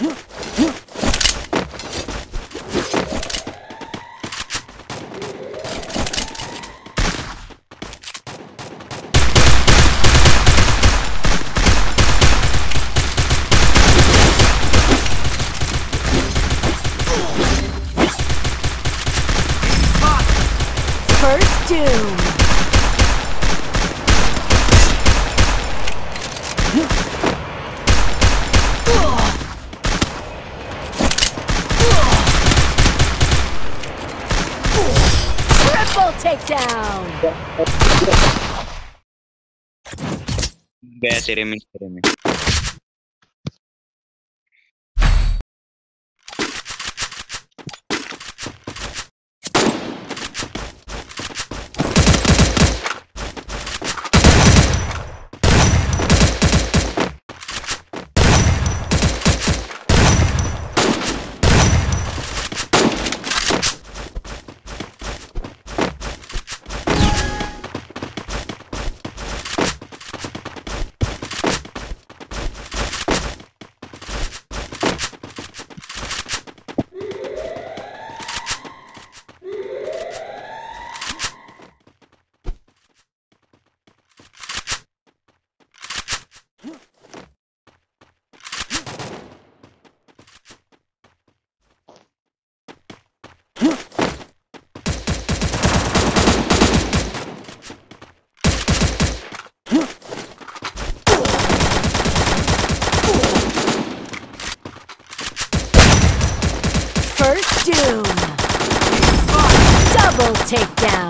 First doom. Triple takedown. गया तेरे में तेरे में First doom. Double takedown.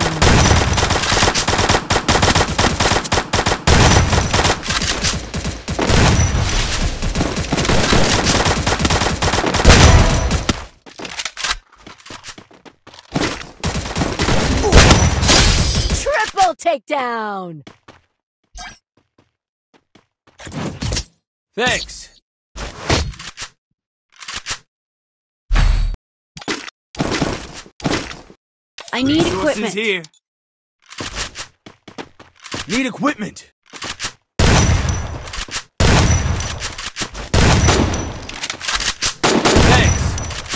Triple takedown. Thanks. I need Resources equipment. here. Need equipment. Thanks.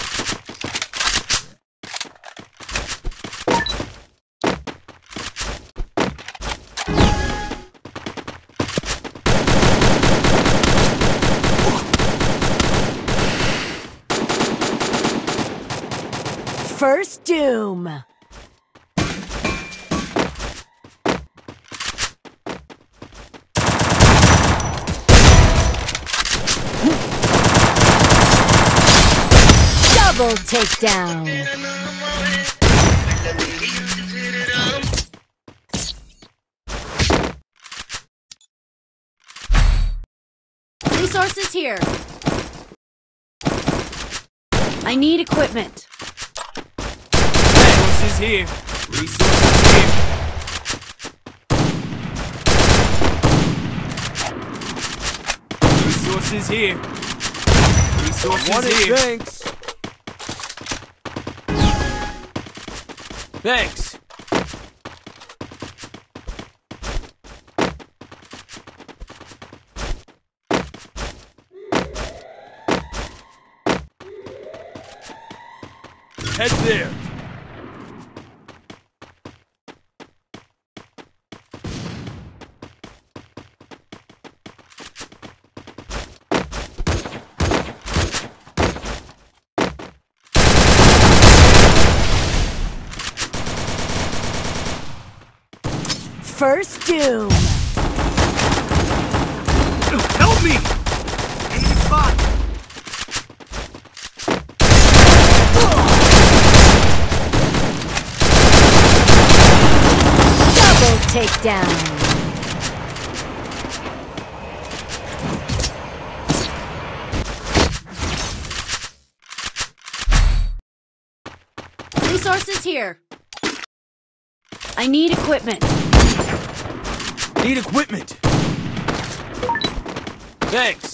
First doom. Double takedown. Resources here. I need equipment. Resources here. Resources here. Resources here. Resources here. Thanks. Thanks. Head there. First doom. Help me! Enemy spot! Double takedown. Resources here. I need equipment. Need equipment. Thanks.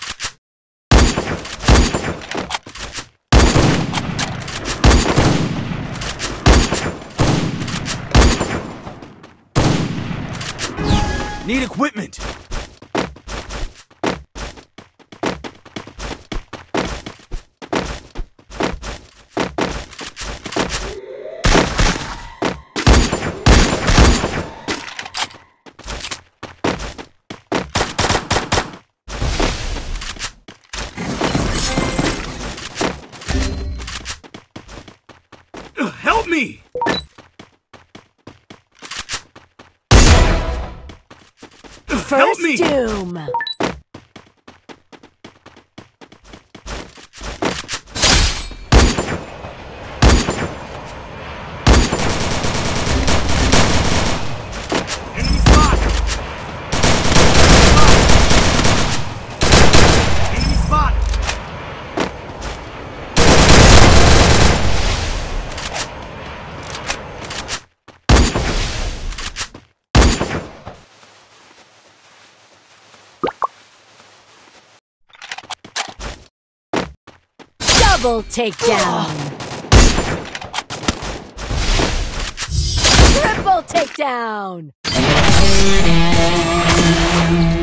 Need equipment. Help me! Help First me! doom. Enemy spotted! Enemy spotted! Double takedown. Triple takedown.